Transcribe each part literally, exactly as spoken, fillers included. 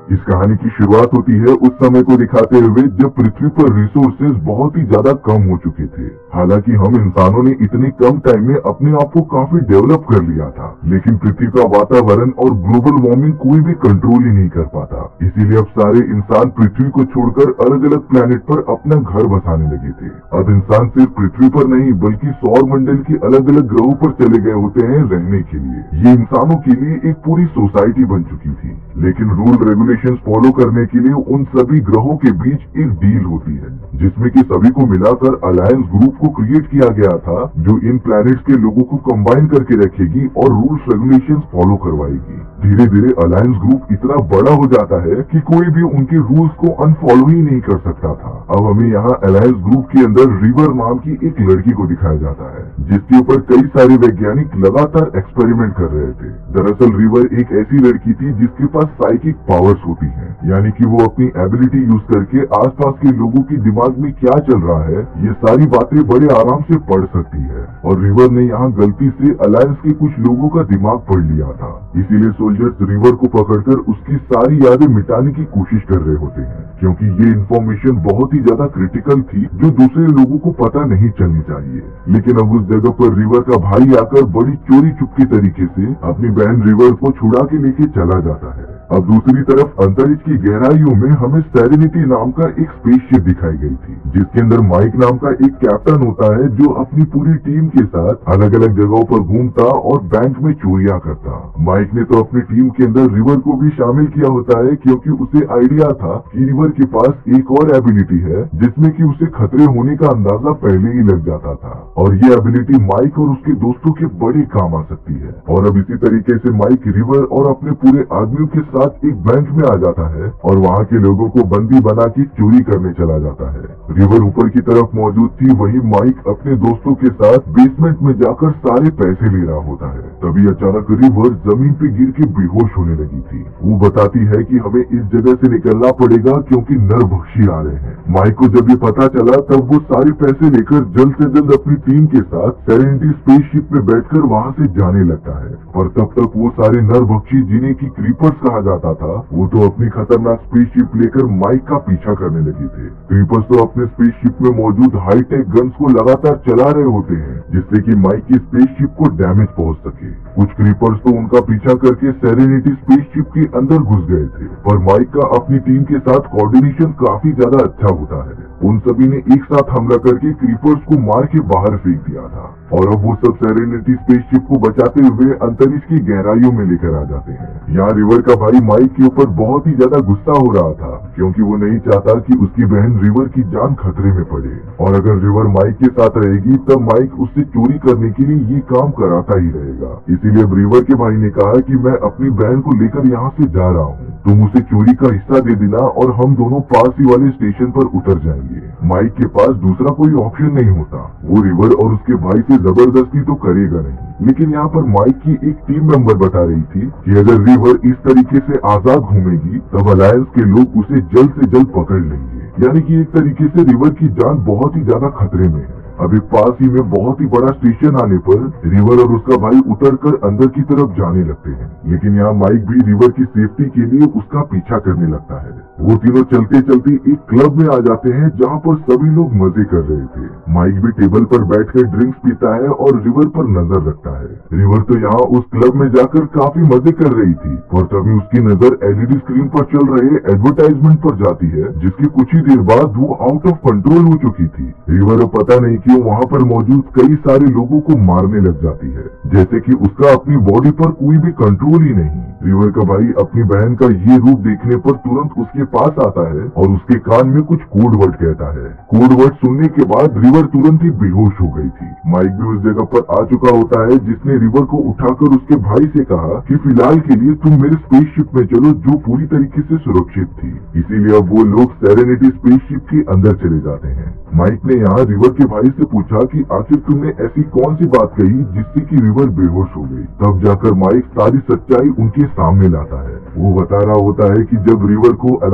इस कहानी की शुरुआत होती है उस समय को दिखाते हुए जब पृथ्वी पर रिसोर्सेज बहुत ही ज्यादा कम हो चुके थे। हालांकि हम इंसानों ने इतने कम टाइम में अपने आप को काफी डेवलप कर लिया था, लेकिन पृथ्वी का वातावरण और ग्लोबल वार्मिंग कोई भी कंट्रोल ही नहीं कर पाता। इसीलिए अब सारे इंसान पृथ्वी को छोड़कर अलग अलग प्लेनेट पर अपना घर बसाने लगे थे। अब इंसान सिर्फ पृथ्वी पर नहीं बल्कि सौर मंडल के अलग अलग ग्रहों पर चले गए होते हैं रहने के लिए। ये इंसानों के लिए एक पूरी सोसाइटी बन चुकी थी, लेकिन रूल रेगुलेशंस फॉलो करने के लिए उन सभी ग्रहों के बीच एक डील होती है, जिसमें कि सभी को मिलाकर अलायंस ग्रुप को क्रिएट किया गया था, जो इन प्लैनेट्स के लोगों को कंबाइन करके रखेगी और रूल्स रेगुलेशंस फॉलो करवाएगी। धीरे धीरे अलायंस ग्रुप इतना बड़ा हो जाता है कि कोई भी उनके रूल्स को अनफॉलो ही नहीं कर सकता था। अब हमें यहाँ अलायंस ग्रुप के अंदर रिवर नाम की एक लड़की को दिखाया जाता है, जिसके ऊपर कई सारे वैज्ञानिक लगातार एक्सपेरिमेंट कर रहे थे। दरअसल रिवर एक ऐसी लड़की थी जिसके पास साइकिक पावर्स होती हैं, यानी कि वो अपनी एबिलिटी यूज करके आसपास के लोगों के दिमाग में क्या चल रहा है ये सारी बातें बड़े आराम से पढ़ सकती है। और रिवर ने यहाँ गलती से अलायंस के कुछ लोगों का दिमाग पढ़ लिया था, इसीलिए सोल्जर्स रिवर को पकड़कर उसकी सारी यादें मिटाने की कोशिश कर रहे होते हैं, क्योंकि ये इन्फॉर्मेशन बहुत ही ज्यादा क्रिटिकल थी जो दूसरे लोगों को पता नहीं चलनी चाहिए। लेकिन अब उस जगह पर रिवर का भाई आकर बड़ी चोरी चुपके तरीके से अपनी बहन रिवर को छुड़ा के लेके चला जाता है। अब दूसरी तरफ अंतरिक्ष की गहराइयों में हमें सेरेनिटी नाम का एक स्पेसशिप दिखाई गई थी, जिसके अंदर माइक नाम का एक कैप्टन होता है जो अपनी पूरी टीम के साथ अलग अलग जगहों पर घूमता और बैंक में चोरियां करता। माइक ने तो अपनी टीम के अंदर रिवर को भी शामिल किया होता है, क्योंकि उसे आइडिया था कि रिवर के पास एक और एबिलिटी है जिसमें कि उसे खतरे होने का अंदाजा पहले ही लग जाता था, और ये एबिलिटी माइक और उसके दोस्तों के बड़े काम आ सकती है। और अब इसी तरीके से माइक रिवर और अपने पूरे आदमियों के साथ एक बैंक में आ जाता है और वहाँ के लोगों को बंदी बना के चोरी करने चला जाता है। रिवर ऊपर की तरफ मौजूद थी, वही माइक अपने दोस्तों के साथ बेसमेंट में जाकर सारे पैसे ले रहा होता है। तभी अचानक रिवर जमीन पे गिर के बेहोश होने लगी थी। वो बताती है कि हमें इस जगह से निकलना पड़ेगा क्योंकि नरभक्षी आ रहे हैं। माइक को जब ये पता चला तब वो सारे पैसे लेकर जल्द से जल्द अपनी टीम के साथ सेरेनिटी स्पेसशिप में बैठकर वहाँ से जाने लगता है। पर तब तक वो सारे नरभक्षी जिन्हें की क्रीपर्स कहा जाता था, वो तो अपनी खतरनाक स्पेसशिप लेकर माइक का पीछा करने लगे थे। क्रीपर्स तो अपने स्पेसशिप में मौजूद हाईटेक गन्स को लगातार चला रहे होते हैं, जिससे कि माइक की स्पेसशिप को डैमेज पहुंच सके। कुछ क्रीपर्स तो उनका पीछा करके सेरेनिटी स्पेसशिप के अंदर घुस गए थे, पर माइक का अपनी टीम के साथ कोऑर्डिनेशन काफी ज्यादा अच्छा होता है। उन सभी ने एक साथ हमला करके क्रीपर्स को मार के बाहर फेंक दिया था, और अब वो सब सेरेनिटी स्पेसशिप को बचाते हुए अंतरिक्ष की गहराइयों में लेकर आ जाते हैं। यहाँ रिवर का भाई माइक के ऊपर बहुत ही ज्यादा गुस्सा हो रहा था, क्योंकि वो नहीं चाहता कि उसकी बहन रिवर की जान खतरे में पड़े, और अगर रिवर माइक के साथ रहेगी तब माइक उससे चोरी करने के लिए ये काम कराता ही रहेगा। इसीलिए अब रिवर के भाई ने कहा कि मैं अपनी बहन को लेकर यहाँ से जा रहा हूँ, तुम उसे चोरी का हिस्सा दे देना और हम दोनों पास ही वाले स्टेशन पर उतर जाएंगे। माइक के पास दूसरा कोई ऑप्शन नहीं होता, वो रिवर और उसके भाई से जबरदस्ती तो करेगा नहीं। लेकिन यहाँ पर माइक की एक टीम मेंबर बता रही थी कि अगर रिवर इस तरीके से आजाद घूमेगी तब अलायंस के लोग उसे जल्द से जल्द पकड़ लेंगे, यानी कि एक तरीके से रिवर की जान बहुत ही ज्यादा खतरे में है। अभी पास ही में बहुत ही बड़ा स्टेशन आने पर रिवर और उसका भाई उतरकर अंदर की तरफ जाने लगते हैं, लेकिन यहाँ माइक भी रिवर की सेफ्टी के लिए उसका पीछा करने लगता है। वो तीनों चलते चलते एक क्लब में आ जाते हैं जहाँ पर सभी लोग मजे कर रहे थे। माइक भी टेबल पर बैठकर ड्रिंक्स पीता है और रिवर पर नजर रखता है। रिवर तो यहाँ उस क्लब में जाकर काफी मजे कर रही थी, और तभी उसकी नजर एलईडी स्क्रीन पर चल रहे एडवर्टाइजमेंट पर जाती है, जिसके कुछ ही देर बाद वो आउट ऑफ कंट्रोल हो चुकी थी। रिवर पता नहीं क्यों वहाँ पर मौजूद कई सारे लोगों को मारने लग जाती है, जैसे कि उसका अपनी बॉडी पर कोई भी कंट्रोल ही नहीं। रिवर का भाई अपनी बहन का ये रूप देखने पर तुरंत उसके पास आता है और उसके कान में कुछ कोड वर्ड कहता है। कोड वर्ड सुनने के बाद रिवर तुरंत ही बेहोश हो गई थी। माइक भी उस जगह पर आ चुका होता है, जिसने रिवर को उठाकर उसके भाई से कहा कि फिलहाल के लिए तुम मेरे स्पेसशिप में चलो, जो पूरी तरीके से सुरक्षित थी। इसीलिए अब वो लोग सेरेनिटी स्पेसशिप के अंदर चले जाते हैं। माइक ने यहाँ रिवर के भाई से पूछा कि आखिर तुमने ऐसी कौन सी बात कही जिससे कि रिवर बेहोश हो गई। तब जाकर माइक सारी सच्चाई उनके सामने लाता है। वो बता रहा होता है कि जब रिवर को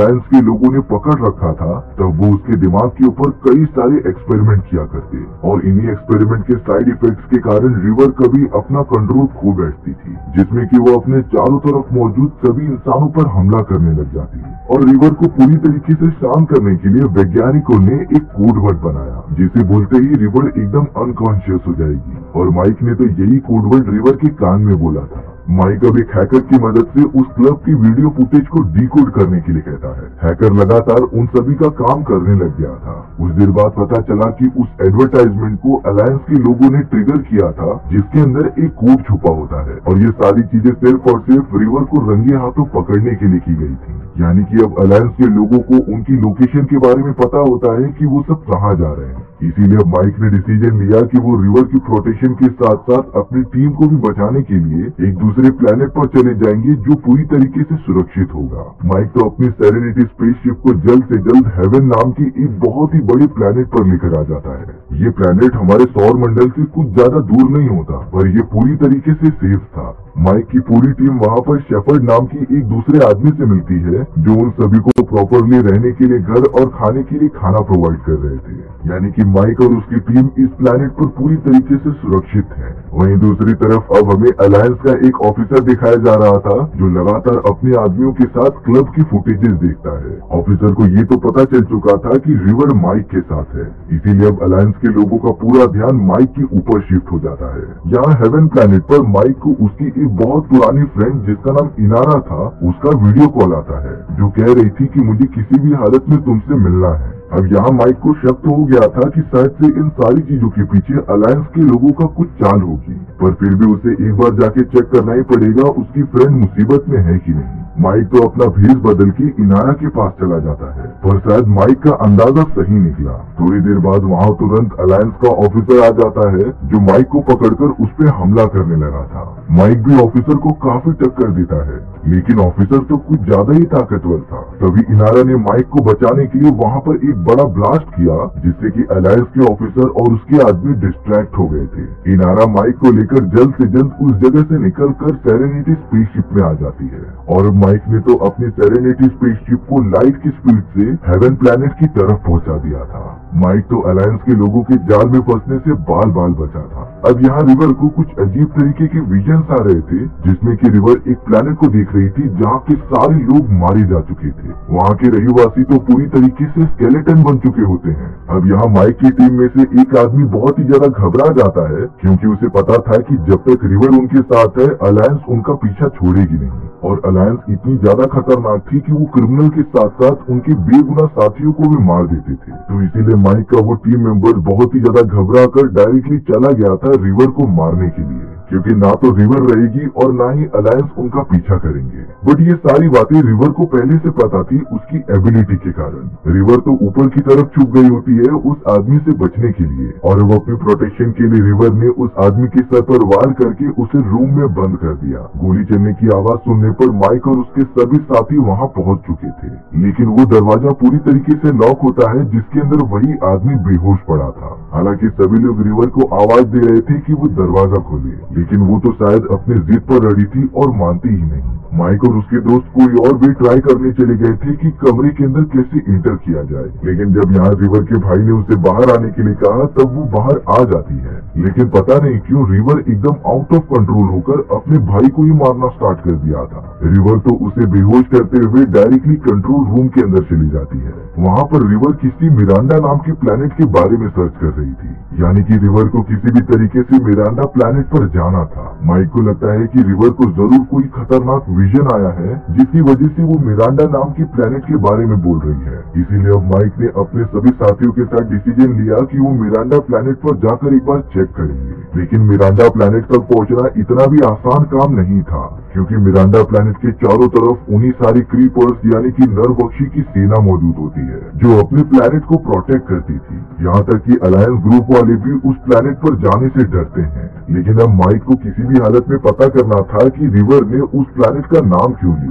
अलायंस के लोगों ने पकड़ रखा था, तब वो उसके दिमाग के ऊपर कई सारे एक्सपेरिमेंट किया करते और इन्हीं एक्सपेरिमेंट के साइड इफेक्ट्स के कारण रिवर कभी अपना कंट्रोल खो बैठती थी, जिसमें कि वो अपने चारों तरफ मौजूद सभी इंसानों पर हमला करने लग जाती है। और रिवर को पूरी तरीके से शांत करने के लिए वैज्ञानिकों ने एक कोड वर्ड बनाया, जिसे बोलते ही रिवर एकदम अनकॉन्शियस हो जाएगी। और माइक ने तो यही कोड वर्ड रिवर के कान में बोला था। माइक अब एक हैकर की मदद से उस क्लब की वीडियो फुटेज को डिकोड करने के लिए कहता है। हैकर लगातार उन सभी का काम करने लग गया था। कुछ देर बाद पता चला कि उस एडवर्टाइजमेंट को अलायंस के लोगों ने ट्रिगर किया था, जिसके अंदर एक कोड छुपा होता है। और ये सारी चीजें सिर्फ और सिर्फ रिवर को रंगे हाथों पकड़ने के लिए की गई थी। यानी कि अब अलायंस के लोगों को उनकी लोकेशन के बारे में पता होता है कि वो सब कहाँ जा रहे हैं। इसीलिए अब माइक ने डिसीजन लिया कि वो रिवर की प्रोटेक्शन के साथ साथ अपनी टीम को भी बचाने के लिए एक दूसरे प्लेनेट पर चले जाएंगे, जो पूरी तरीके से सुरक्षित होगा। माइक तो अपनी सेरेनिटी स्पेसशिप को जल्द से जल्द हेवन नाम की एक बहुत ही बड़ी प्लेनेट पर लेकर आ जाता है। ये प्लेनेट हमारे सौर मंडल से कुछ ज्यादा दूर नहीं होता, पर ये पूरी तरीके से सेफ था। माइक की पूरी टीम वहाँ पर शेफर्ड नाम की एक दूसरे आदमी से मिलती है, जो उन सभी को प्रॉपरली रहने के लिए घर और खाने के लिए खाना प्रोवाइड कर रहे थे। यानी कि माइक और उसकी टीम इस प्लैनेट पर पूरी तरीके से सुरक्षित है। वहीं दूसरी तरफ अब हमें अलायंस का एक ऑफिसर दिखाया जा रहा था, जो लगातार अपने आदमियों के साथ क्लब की फुटेजेस देखता है। ऑफिसर को ये तो पता चल चुका था कि रिवर माइक के साथ है, इसीलिए अब अलायंस के लोगों का पूरा ध्यान माइक के ऊपर शिफ्ट हो जाता है। यहाँ हेवन प्लैनेट पर माइक को उसकी एक बहुत पुरानी फ्रेंड, जिसका नाम इनारा था, उसका वीडियो कॉल आता है, जो कह रही थी कि मुझे किसी भी हालत में तुमसे मिलना है। अब यहाँ माइक को शक तो हो गया था कि शायद से इन सारी चीजों के पीछे अलायंस के लोगों का कुछ चाल होगी, पर फिर भी उसे एक बार जाके चेक करना ही पड़ेगा उसकी फ्रेंड मुसीबत में है कि नहीं। माइक तो अपना भेष बदल के इनारा के पास चला जाता है, पर शायद माइक का अंदाजा सही निकला। थोड़ी देर बाद वहाँ तुरंत अलायंस का ऑफिसर आ जाता है, जो माइक को पकड़कर उस पर हमला करने लगा था। माइक भी ऑफिसर को काफी टक्कर देता है, लेकिन ऑफिसर तो कुछ ज्यादा ही ताकतवर था। तभी इनारा ने माइक को बचाने के लिए वहाँ पर एक बड़ा ब्लास्ट किया, जिससे कि अलायंस के ऑफिसर और उसके आदमी डिस्ट्रैक्ट हो गए थे। इनारा माइक को लेकर जल्द से जल्द उस जगह से निकलकर सेरेनिटी स्पेसशिप में आ जाती है, और माइक ने तो अपनी सेरेनिटी स्पेसशिप को लाइट की स्पीड से हेवन प्लैनेट की तरफ पहुंचा दिया था। माइक तो अलायंस के लोगों के जाल में फंसने से बाल बाल बचा था। अब यहाँ रिवर को कुछ अजीब तरीके के विजन्स आ रहे थे, जिसमें कि रिवर एक प्लैनेट को देख रही थी जहाँ के सारे लोग मारे जा चुके थे। वहाँ के रहवासी तो पूरी तरीके से स्केलेटन बन चुके होते हैं। अब यहाँ माइक की टीम में से एक आदमी बहुत ही ज्यादा घबरा जाता है, क्योंकि उसे पता था कि जब तक रिवर उनके साथ है, अलायंस उनका पीछा छोड़ेगी नहीं। और अलायंस इतनी ज्यादा खतरनाक थी कि वो क्रिमिनल के साथ साथ उनके बेगुनाह साथियों को भी मार देते थे। तो इसीलिए माइक का वो टीम मेंबर बहुत ही ज्यादा घबरा कर डायरेक्टली चला गया था रिवर को मारने के लिए, क्योंकि ना तो रिवर रहेगी और ना ही अलायंस उनका पीछा करेंगे। बट ये सारी बातें रिवर को पहले से पता थी उसकी एबिलिटी के कारण। रिवर तो ऊपर की तरफ छुप गई होती है उस आदमी से बचने के लिए, और वो अपनी प्रोटेक्शन के लिए रिवर ने उस आदमी के सर पर वार करके उसे रूम में बंद कर दिया। गोली चलने की आवाज सुनने पर माइक और उसके सभी साथी वहाँ पहुँच चुके थे, लेकिन वो दरवाजा पूरी तरीके से लॉक होता है, जिसके अंदर वही आदमी बेहोश पड़ा था। हालांकि सभी लोग रिवर को आवाज दे रहे थे कि वो दरवाजा खोले, लेकिन वो तो शायद अपने जिद पर अड़ी थी और मानती ही नहीं। माइक और उसके दोस्त कोई और भी ट्राई करने चले गए थे कि कमरे के अंदर कैसे इंटर किया जाए, लेकिन जब यहाँ रिवर के भाई ने उसे बाहर आने के लिए कहा, तब वो बाहर आ जाती है। लेकिन पता नहीं क्यों रिवर एकदम आउट ऑफ कंट्रोल होकर अपने भाई को ही मारना स्टार्ट कर दिया था। रिवर तो उसे बेहोश करते हुए डायरेक्टली कंट्रोल रूम के अंदर चली जाती है। वहाँ पर रिवर किसी मिरांडा नाम के प्लेनेट के बारे में सर्च कर रही थी, यानी कि रिवर को किसी भी तरीके से मिरांडा प्लेनेट पर जाना था। माइक को लगता है कि रिवर को जरूर कोई खतरनाक विजन आया है, जिसकी वजह से वो मिरांडा नाम की प्लेनेट के बारे में बोल रही है। इसीलिए अब माइक ने अपने सभी साथियों के साथ डिसीजन लिया कि वो मिरांडा प्लेनेट पर जाकर एक बार चेक करेंगे। लेकिन मिरांडा प्लेनेट तक पहुंचना इतना भी आसान काम नहीं था, क्योंकि मिरांडा प्लेनेट के चारों तरफ उन्हीं सारी क्रीपर्स यानी कि नरभक्षी की सेना मौजूद होती है, जो अपने प्लेनेट को प्रोटेक्ट करती थी। यहाँ तक कि अलायंस ग्रुप वाले भी उस प्लेनेट पर जाने से डरते हैं। लेकिन अब माइक को किसी भी हालत में पता करना था कि रिवर ने उस प्लेनेट का नाम क्यों लिया।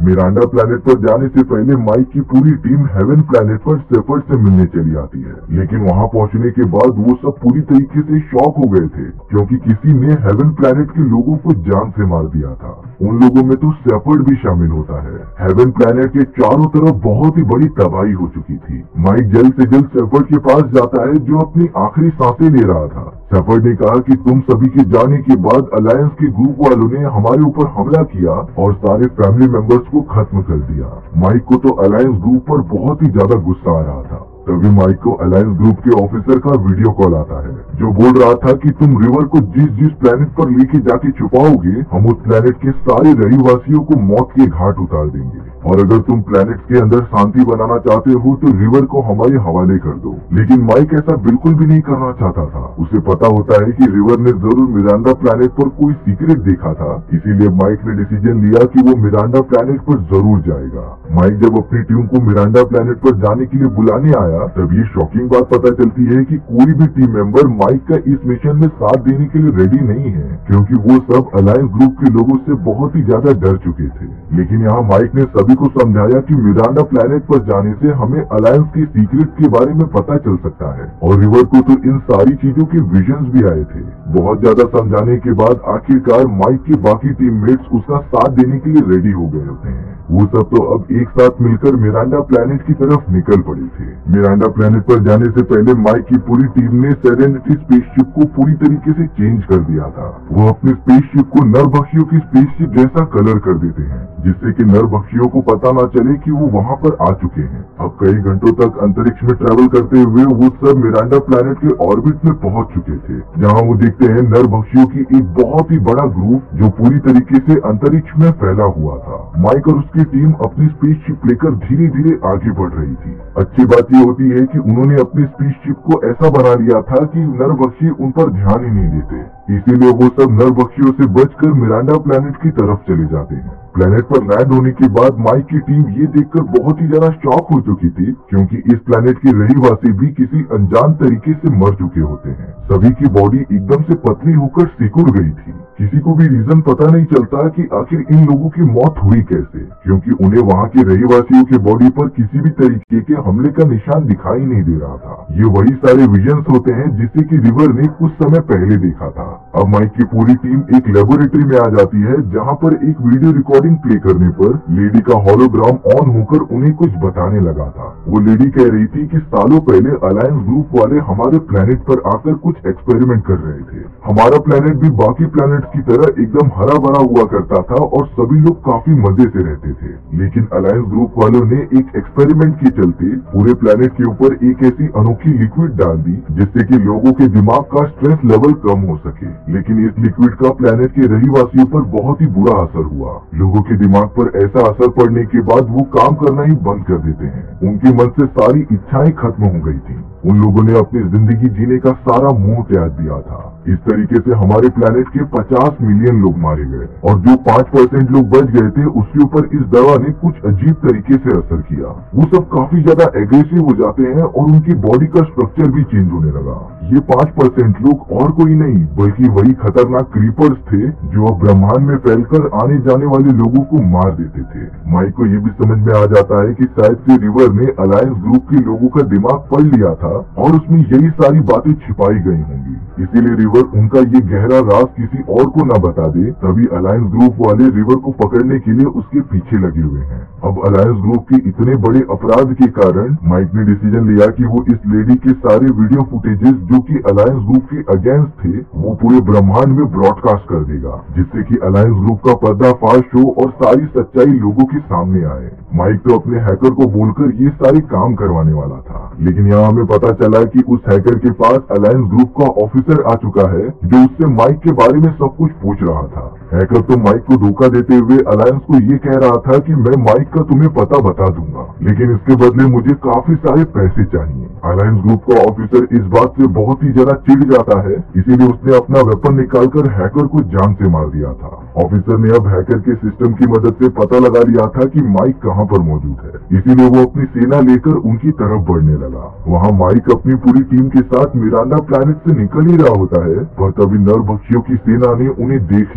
मिरांडा प्लैनेट पर जाने से पहले माइक की पूरी टीम हेवन प्लैनेट पर शेफर्ड से मिलने चली आती है, लेकिन वहां पहुंचने के बाद वो सब पूरी तरीके से शॉक हो गए थे क्योंकि किसी ने हेवन प्लैनेट के लोगों को जान से मार दिया था। उन लोगों में तो शेफर्ड भी शामिल होता है। हेवन प्लैनेट के चारों तरफ बहुत ही बड़ी तबाही हो चुकी थी। माइक जल्द से जल्द शेफर्ड के पास जाता है जो अपनी आखिरी सांसें ले रहा था। शेफर्ड ने कहा कि तुम सभी के जाने के बाद अलायंस के ग्रुप वालों ने हमारे ऊपर हमला किया और सारे फैमिली मेंबर्स को खत्म कर दिया। माइक को तो अलायंस ग्रुप पर बहुत ही ज्यादा गुस्सा आ रहा था। तभी माइक को अलायंस ग्रुप के ऑफिसर का वीडियो कॉल आता है जो बोल रहा था कि तुम रिवर को जिस जिस प्लेनेट पर लेके जाके छुपाओगे हम उस प्लेनेट के सारे रहवासियों को मौत के घाट उतार देंगे, और अगर तुम प्लेनेट के अंदर शांति बनाना चाहते हो तो रिवर को हमारे हवाले कर दो। लेकिन माइक ऐसा बिल्कुल भी नहीं करना चाहता था। उसे पता होता है कि रिवर ने जरूर मिरांडा प्लेनेट पर कोई सीक्रेट देखा था, इसीलिए माइक ने डिसीजन लिया कि वो मिरांडा प्लेनेट पर जरूर जाएगा। माइक जब अपनी टीम को मिरांडा प्लेनेट पर जाने के लिए बुलाने आया तब ये शॉकिंग बात पता चलती है कि कोई भी टीम मेंबर माइक का इस मिशन में साथ देने के लिए रेडी नहीं है, क्योंकि वो सब अलायंस ग्रुप के लोगों से बहुत ही ज्यादा डर चुके थे। लेकिन यहाँ माइक ने सभी को समझाया कि मिरांडा प्लेनेट पर जाने से हमें अलायंस के सीक्रेट के बारे में पता चल सकता है, और रिवर को तो इन सारी चीजों के विजन्स भी आए थे। बहुत ज्यादा समझाने के बाद आखिरकार माइक के बाकी टीममेट्स उसका साथ देने के लिए रेडी हो गए होते हैं। वो सब तो अब एक साथ मिलकर मिरांडा प्लेनेट की तरफ निकल पड़े थे। मिरांडा प्लेनेट पर जाने से पहले माइक की पूरी टीम ने सेरेनिटी स्पेसशिप को पूरी तरीके से चेंज कर दिया था। वो अपने स्पेसशिप को नरभक्षियों की स्पेसशिप जैसा कलर कर देते हैं, जिससे कि नरभक्षियों को पता न चले कि वो वहाँ पर आ चुके हैं। अब कई घंटों तक अंतरिक्ष में ट्रेवल करते हुए वो सब मिरांडा प्लेनेट के ऑर्बिट में पहुंच चुके थे, जहाँ वो देखते हैं नरभक्षियों की एक बहुत ही बड़ा ग्रुप जो पूरी तरीके से अंतरिक्ष में फैला हुआ था। माइक और उसकी टीम अपनी स्पेसशिप लेकर धीरे धीरे आगे बढ़ रही थी। अच्छी बात ये होती है कि उन्होंने अपनी स्पेसशिप को ऐसा बना लिया था कि नरभक्षी उन पर ध्यान ही नहीं देते, इसीलिए वो सब नरभक्षियों से बचकर मिरांडा प्लेनेट की तरफ चले जाते हैं। प्लेनेट पर लैंड होने के बाद माइक की टीम ये देखकर बहुत ही ज्यादा शॉक हो चुकी थी, क्योंकि इस प्लेनेट के रहवासी भी किसी अनजान तरीके से मर चुके होते हैं। सभी की बॉडी एकदम से पतली होकर सिकुड़ गई थी। किसी को भी रीजन पता नहीं चलता कि आखिर इन लोगों की मौत हुई कैसे, क्योंकि उन्हें वहाँ के रहवासियों के बॉडी पर किसी भी तरीके के हमले का निशान दिखाई नहीं दे रहा था। ये वही सारे विजन्स होते हैं जिसे कि रिवर ने कुछ समय पहले देखा था। अब माइक की पूरी टीम एक लेबोरेटरी में आ जाती है, जहाँ पर एक वीडियो रिकॉर्डिंग प्ले करने पर लेडी का होलोग्राम ऑन होकर उन्हें कुछ बताने लगा था। वो लेडी कह रही थी कि सालों पहले अलायंस ग्रुप वाले हमारे प्लेनेट पर आकर कुछ एक्सपेरिमेंट कर रहे थे। हमारा प्लेनेट भी बाकी प्लेनेट की तरह एकदम हरा भरा हुआ करता था और सभी लोग काफी मजे से रहते थे। लेकिन अलायंस ग्रुप वालों ने एक एक्सपेरिमेंट के चलते पूरे प्लेनेट के ऊपर एक ऐसी अनोखी लिक्विड डाल दी जिससे कि लोगों के दिमाग का स्ट्रेस लेवल कम हो सके। लेकिन इस लिक्विड का प्लेनेट के रहवासियों पर बहुत ही बुरा असर हुआ। लोगों के दिमाग पर ऐसा असर पड़ने के बाद वो काम करना ही बंद कर देते हैं। उनके मन से सारी इच्छाएं खत्म हो गई थी। उन लोगों ने अपनी जिंदगी जीने का सारा मोह त्याग दिया था। इस तरीके से हमारे प्लेनेट के पचास मिलियन लोग मारे गए और जो पाँच परसेंट लोग बच गए थे उसके ऊपर इस दवा ने कुछ अजीब तरीके से असर किया। वो सब काफी ज्यादा एग्रेसिव हो जाते हैं और उनकी बॉडी का स्ट्रक्चर भी चेंज होने लगा। ये पाँच परसेंट लोग और कोई नहीं बल्कि वही खतरनाक क्रीपर्स थे जो अब ब्रह्मांड में फैलकर आने जाने वाले लोगों को मार देते थे। माइक को ये भी समझ में आ जाता है कि शायद से रिवर ने अलायंस ग्रुप के लोगों का दिमाग पढ़ लिया था और उसमें यही सारी बातें छिपाई गई होंगी, इसीलिए रिवर उनका ये गहरा राज किसी और को न बता दे। तभी अलायंस ग्रुप वाले रिवर को पकड़ने के लिए उसके पीछे लगे हुए हैं। अब अलायंस ग्रुप के इतने बड़े अपराध के कारण माइक ने डिसीजन लिया कि वो इस लेडी के सारे वीडियो फुटेजेस जो कि अलायंस ग्रुप के अगेंस्ट थे वो पूरे ब्रह्मांड में ब्रॉडकास्ट कर देगा, जिससे कि अलायंस ग्रुप का पर्दाफाश हो और सारी सच्चाई लोगों के सामने आए। माइक तो अपने हैकर को बोलकर ये सारे काम करवाने वाला था, लेकिन यहाँ हमें पता चला कि उस हैकर के पास अलायंस ग्रुप का ऑफिसर आ चुका है जो उससे माइक के बारे में सब कुछ पूछ रहा था। हैकर तो माइक को धोखा देते हुए अलायंस को ये कह रहा था कि मैं माइक का तुम्हें पता बता दूंगा, लेकिन इसके बदले मुझे काफी सारे पैसे चाहिए। अलायंस ग्रुप का ऑफिसर इस बात से बहुत ही ज्यादा चिढ़ जाता है, इसीलिए उसने अपना वेपन निकालकर हैकर को जान से मार दिया था। ऑफिसर ने अब हैकर के सिस्टम की मदद से पता लगा लिया था कि माइक कहाँ पर मौजूद है, इसीलिए वो अपनी सेना लेकर उनकी तरफ बढ़ने लगा। वहाँ माइक अपनी पूरी टीम के साथ मिरांडा प्लेनेट से निकल ही रहा होता है, पर तभी नरभक्षियों की सेना ने उन्हें देख लिया था।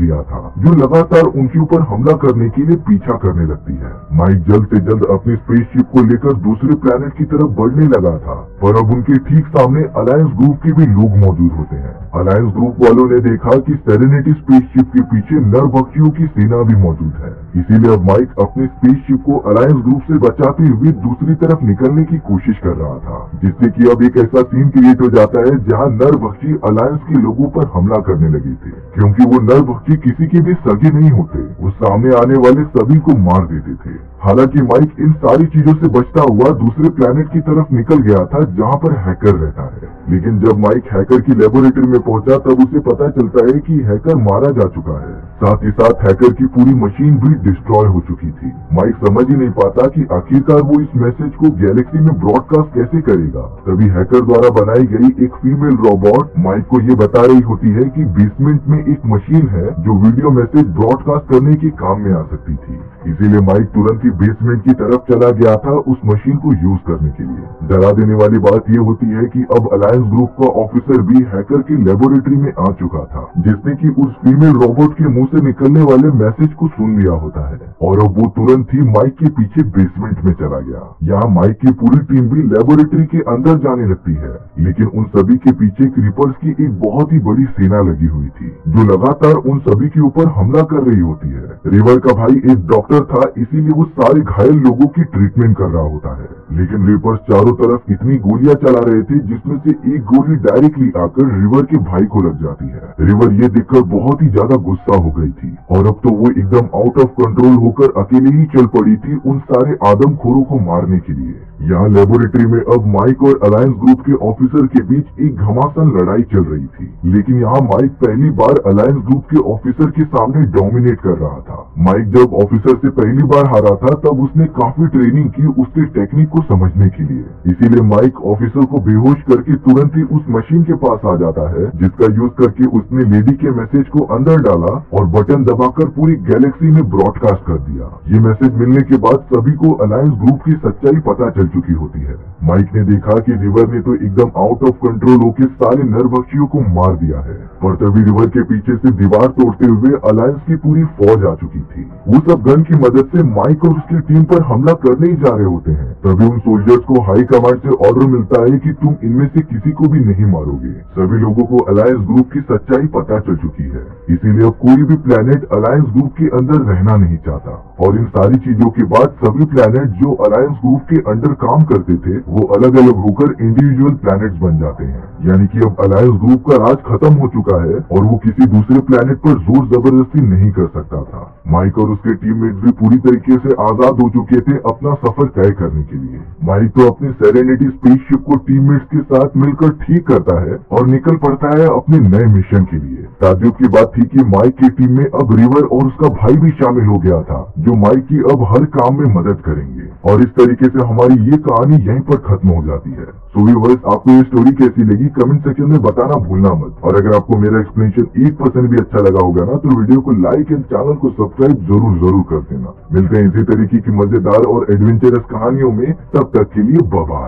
जो लगातार उनके ऊपर हमला करने के लिए पीछा करने लगती है। माइक जल्द से जल्द अपनी स्पेसशिप को लेकर दूसरे प्लेनेट की तरफ बढ़ने लगा था, पर अब उनके ठीक सामने अलायंस ग्रुप के भी लोग मौजूद होते हैं। अलायंस ग्रुप वालों ने देखा कि सेरेनिटी स्पेसशिप के पीछे नरभक्षियों की सेना भी मौजूद है, इसीलिए अब माइक अपने स्पेसशिप को अलायंस ग्रुप से बचाते हुए दूसरी तरफ निकलने की कोशिश कर रहा था, जिससे कि अब एक ऐसा सीन क्रिएट हो जाता है जहां नरभक्षी अलायंस के लोगों पर हमला करने लगे थे। क्योंकि वो नरभक्षी किसी के भी सगे नहीं होते, वो सामने आने वाले सभी को मार देते थे। हालांकि माइक इन सारी चीजों से बचता हुआ दूसरे प्लेनेट की तरफ निकल गया था जहां पर हैकर रहता है, लेकिन जब माइक हैकर की लेबोरेटरी में पहुंचा तब उसे पता चलता है कि हैकर मारा जा चुका है। साथ ही साथ हैकर की पूरी मशीन भी डिस्ट्रॉय हो चुकी थी। माइक समझ ही नहीं पाता कि आखिरकार वो इस मैसेज को गैलेक्सी में ब्रॉडकास्ट कैसे करेगा। तभी हैकर द्वारा बनाई गई एक फीमेल रोबोट माइक को ये बता रही होती है कि बेसमेंट में एक मशीन है जो वीडियो मैसेज ब्रॉडकास्ट करने के काम में आ सकती थी। इसीलिए माइक तुरंत ही बेसमेंट की तरफ चला गया था उस मशीन को यूज करने के लिए। डरा देने वाली बात यह होती है कि अब अलायंस ग्रुप का ऑफिसर भी हैकर की लेबोरेटरी में आ चुका था, जिसने कि उस फीमेल रोबोट के मुंह से निकलने वाले मैसेज को सुन लिया होता है और अब वो तुरंत ही माइक के पीछे बेसमेंट में चला गया। यहाँ माइक की पूरी टीम भी लेबोरेटरी के अंदर जाने लगती है, लेकिन उन सभी के पीछे क्रीपर्स की एक बहुत ही बड़ी सेना लगी हुई थी जो लगातार उन सभी के ऊपर हमला कर रही होती है। रिवर का भाई एक डॉक्टर था, इसीलिए वो सारे घायल लोगों की ट्रीटमेंट कर रहा होता है, लेकिन रिपर्स चारों तरफ इतनी गोलियां चला रहे थे जिसमें से एक गोली डायरेक्टली आकर रिवर के भाई को लग जाती है। रिवर ये देखकर बहुत ही ज्यादा गुस्सा हो गई थी और अब तो वो एकदम आउट ऑफ कंट्रोल होकर अकेले ही चल पड़ी थी उन सारे आदमखोरों को मारने के लिए। यहाँ लेबोरेटरी में अब माइक और अलायंस ग्रुप के ऑफिसर के बीच एक घमासान लड़ाई चल रही थी, लेकिन यहाँ माइक पहली बार अलायंस ग्रुप के ऑफिसर के सामने डोमिनेट कर रहा था। माइक जब ऑफिसर से पहली बार हारा था तब उसने काफी ट्रेनिंग की उसके टेक्निक को समझने के लिए, इसीलिए माइक ऑफिसर को बेहोश करके तुरंत ही उस मशीन के पास आ जाता है जिसका यूज करके उसने लेडी के मैसेज को अंदर डाला और बटन दबाकर पूरी गैलेक्सी में ब्रॉडकास्ट कर दिया। ये मैसेज मिलने के बाद सभी को अलायंस ग्रुप की सच्चाई पता चल चुकी होती है। माइक ने देखा कि रिवर ने तो एकदम आउट ऑफ कंट्रोल होकर सारे नरभक्षियों को मार दिया है, पर तभी रिवर के पीछे से दीवार तोड़ते हुए अलायंस की पूरी फौज आ चुकी थी। वो सब गन की मदद से माइक और उसकी टीम पर हमला करने ही जा रहे होते हैं। तभी उन सोल्जर्स को हाई कमांड से ऑर्डर मिलता है कि तुम इनमें से किसी को भी नहीं मारोगे। सभी लोगों को अलायंस ग्रुप की सच्चाई पता चल चुकी है, इसीलिए अब कोई भी प्लेनेट अलायंस ग्रुप के अंदर रहना नहीं चाहता। और इन सारी चीजों के बाद सभी प्लेनेट जो अलायंस ग्रुप के अंडर काम करते थे वो अलग अलग होकर इंडिविजुअल प्लैनेट्स बन जाते हैं। यानी कि अब अलायंस ग्रुप का राज खत्म हो चुका है और वो किसी दूसरे प्लैनेट पर जोर जबरदस्ती नहीं कर सकता था। माइक और उसके टीममेट्स भी पूरी तरीके से आजाद हो चुके थे अपना सफर तय करने के लिए। माइक तो अपनी सेरेनिटी स्पेसशिप को टीममेट्स के साथ मिलकर ठीक करता है और निकल पड़ता है अपने नए मिशन के लिए। ताज्जुब की बात थी कि माइक की टीम में अब रिवर और उसका भाई भी शामिल हो गया था जो माइक की अब हर काम में मदद करेंगे और इस तरीके से हमारी ये कहानी यहीं पर खत्म हो जाती है। सो व्यूअर्स, आपको ये स्टोरी कैसी लगी कमेंट सेक्शन में बताना भूलना मत। और अगर आपको मेरा एक्सप्लेनेशन एक परसेंट भी अच्छा लगा होगा ना तो वीडियो को लाइक एंड चैनल को सब्सक्राइब जरूर जरूर कर देना। मिलते हैं इसी तरीके की मजेदार और एडवेंचरस कहानियों में, तब तक के लिए बाय बाय।